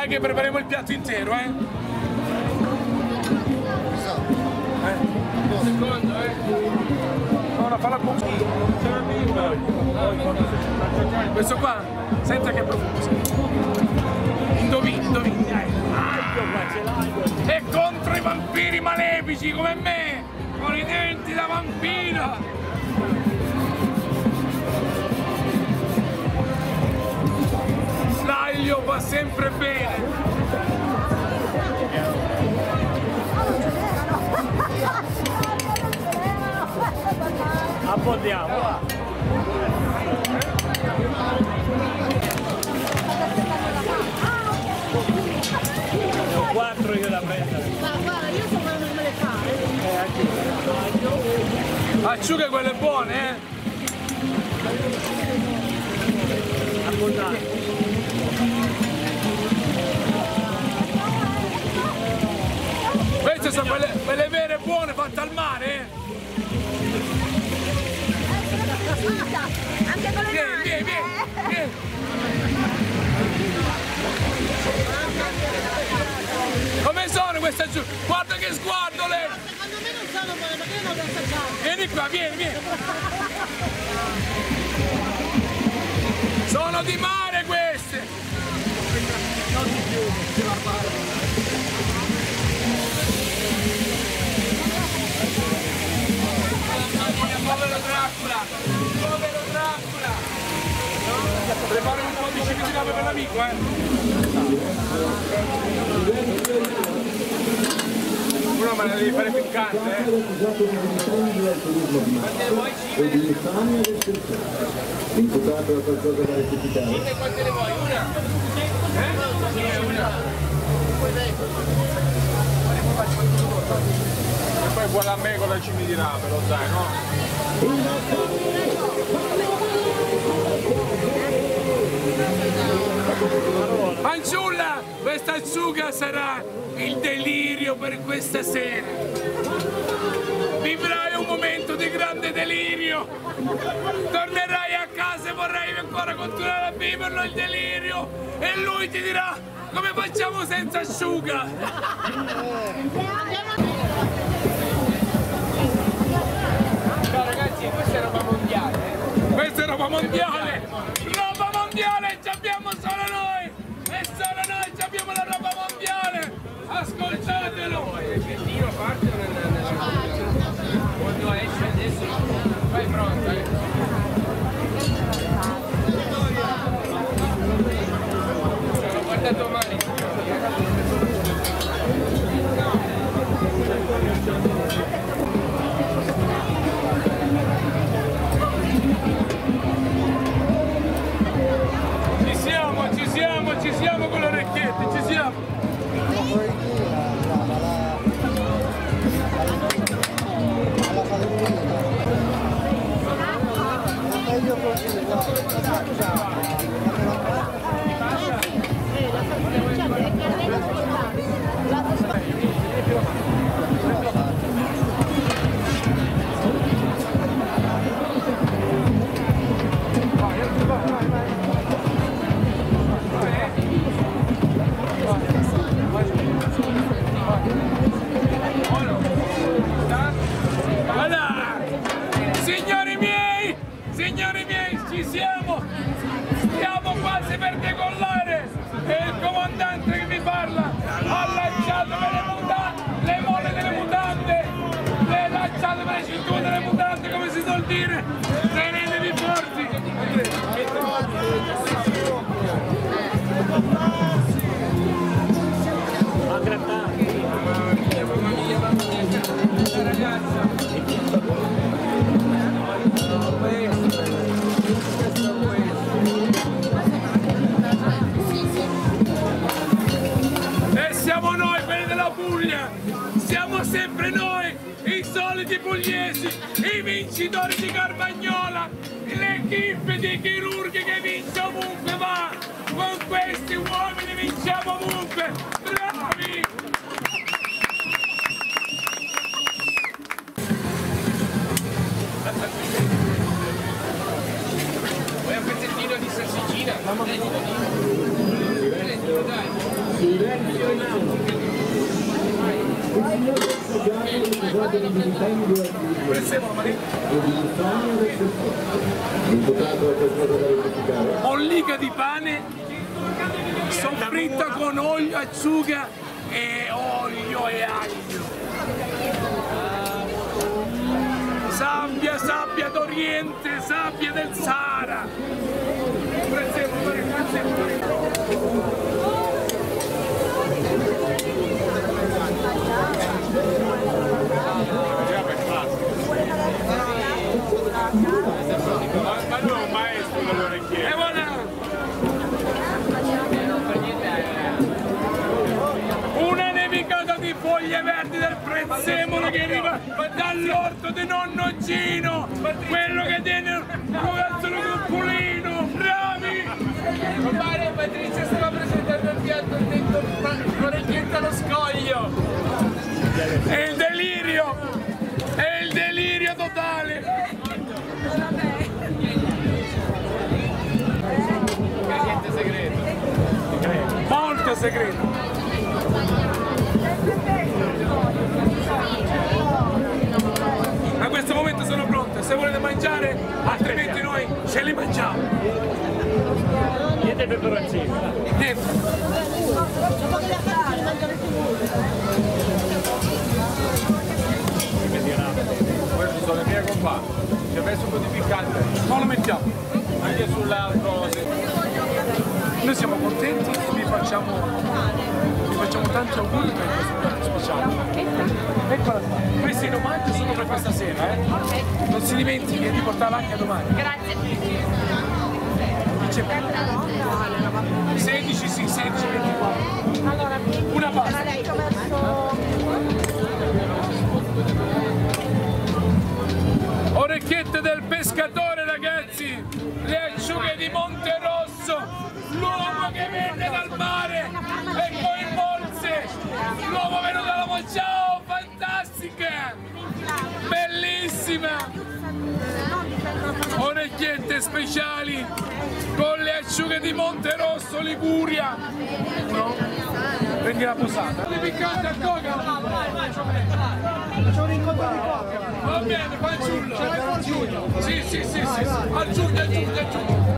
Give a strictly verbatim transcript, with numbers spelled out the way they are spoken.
Dai che prepariamo il piatto intero, eh! Eh? Secondo, eh! No, no, falla con... Questo qua, senta che profumo sente. Indovini, indovini, dai! E contro i vampiri malefici come me, con i denti da vampiro! L'aglio va sempre bene! Abbondiamo, va! Ne ho quattro io da prendere. Ma guarda, io so come me le fare. Eh, anche Acciughe quelle buone, eh! abbondante. Queste sono quelle, quelle vere buone fatte al mare, eh! Anche con le Vieni, mani. vieni, vieni, vieni! Come sono queste acciughe? Guarda che sguardo lei! Secondo me non sono buone perché io non le ho assaggiate. Vieni qua, vieni, vieni! Sono di mare queste! Non di più, si va a fare. Povero Dracula! Povero Dracula! Prepara un po' di cimitiname per l'amico, eh! Uno me la devi fare piccante, eh! Quante vuoi cime? Imputato da qualcosa da rettificare. Cime quante ne vuoi? Una? Eh? Cime una! E poi vuole a me con la cimitiname, lo sai, no? Fanciulla, questa acciuga sarà il delirio per questa sera. Vivrai un momento di grande delirio. Tornerai a casa e vorrai ancora continuare a viverlo il delirio. E lui ti dirà come facciamo senza asciuga. Ciao ragazzi, questa è roba mondiale. Questa è roba mondiale! Roba mondiale ci abbiamo solo noi! E solo noi ci abbiamo la roba mondiale! Ascoltatelo! Il tiro parte quando esce adesso vai pronta, eh? L'ho guardato male. Ci siamo, ci siamo, ci siamo con le orecchiette, ci siamo! Voilà! Signori miei, signori miei, ci siamo! Stiamo quasi per decollare! E il comandante che vi parla ha lanciato per le mutande, le molle delle mutande! Le ha lanciato per le cinture delle mutande, come si suol dire! Tenetevi forti! A grattare. Mamma mia, mamma mia, mamma mia, questa ragazza. E siamo noi, quelli della Puglia! Siamo sempre noi, i soliti pugliesi, i vincitori di Carvagnola, l'equipe di chirurghi che vince ovunque va! Con questi uomini vinciamo ovunque! Bravi! Vuoi un pezzettino di salsicina? Dai, dai. Mollica di pane soffritta con olio, acciuga e olio e aglio. Sabbia, sabbia d'Oriente, sabbia del Sahara. Prezzemolo, prezzemolo. Ma non un maestro con le orecchiette. E voilà! Una nevicata di foglie verdi del prezzemolo che arriva dall'orto di nonno Gino, quello che tiene un ragazzolo cuppolino, bravi! Compare, Patrizia stava presentando il piatto, ha detto l'orecchietta allo scoglio! È il delirio! È il delirio totale! Niente segreto. Molto segreto! A questo momento sono pronte, se volete mangiare, altrimenti noi ce li mangiamo! Niente peperoncini. Niente! Queste sono le mie compagne. Ci ho messo un po' di piccante. Non lo mettiamo! Anche sull'altro. Noi siamo contenti e vi facciamo, vi facciamo tanti auguri per questo piatto speciale. Eccola qua. Questi in omaggio sono per questa sera, eh? Non si dimentichi di portarla anche domani. Grazie. sedici, sì, sedici, ventiquattro. Una pasta. Orecchiette del pescatore, ragazzi! Le acciughe di Monterosso! L'uomo che venne dal mare e poi morse! L'uomo venuto dalla Mo- ciao! Fantastica! Bellissima! Orecchiette speciali con le acciughe di Monterosso, Liguria! No? Prendi la posata. Di piccante a coca! C'è un incontro di coppia. Va bene, fanciullo! Sì, sì, sì, sì, sì. A giugno, a giugno, a giugno!